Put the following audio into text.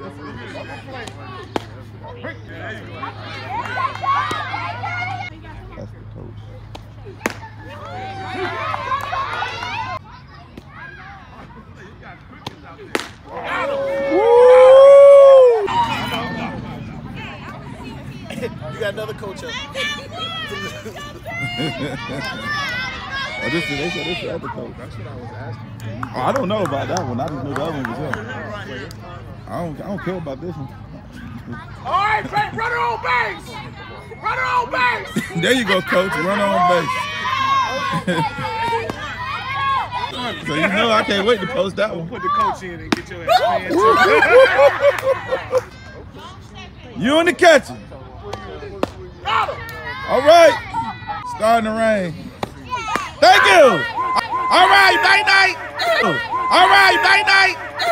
That's the coach. You got another coach up. Oh, they said this is the other coach. That's what I was asking. Oh, I don't know about that one. I just knew the other one was him. I don't care about this one. All right, run her on base. Run her on base. There you go, coach. Run on base. So you know I can't wait to post that one. Put the coach in and get your ass. You in the catcher. All right. Starting to rain. Thank you. All right, night night. All right, night night.